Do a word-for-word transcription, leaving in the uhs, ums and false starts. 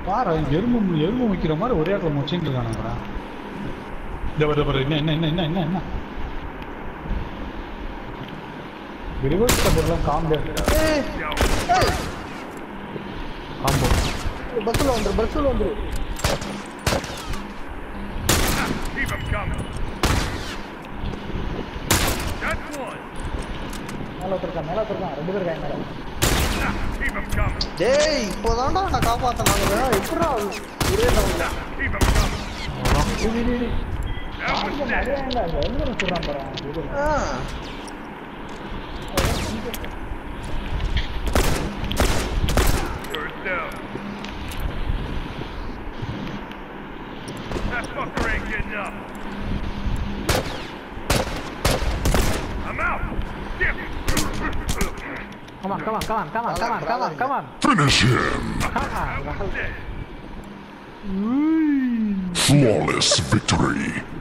பாரு எறும்பு எறும்பு வைக்கிற மாதிரி ஒரே ஆக்கில் மொச்சின்னு இருக்கானுங்கடா. இந்த வர வர என்ன என்ன என்ன என்ன என்ன ரிவர்ஸ் பொருளாம் காம்போ காம்போ பஸ்ஸில் வந்துரு பஸ்ஸில் வந்துரு. மேலே வச்சிருக்கான் மேலே வச்சிருக்கான் ரெண்டு பேர் இருக்காங்க மேலே. டேய் இப்போதான்டா நான் காப்பாத்தினாங்க. எப்படா ஒரே டவுன்ல சொல்றான் பாரு. That fucker ain't getting up. I'm out. Come on, come on, come on, come on, come on, come on, come on. Finish him. Come on. Flawless victory.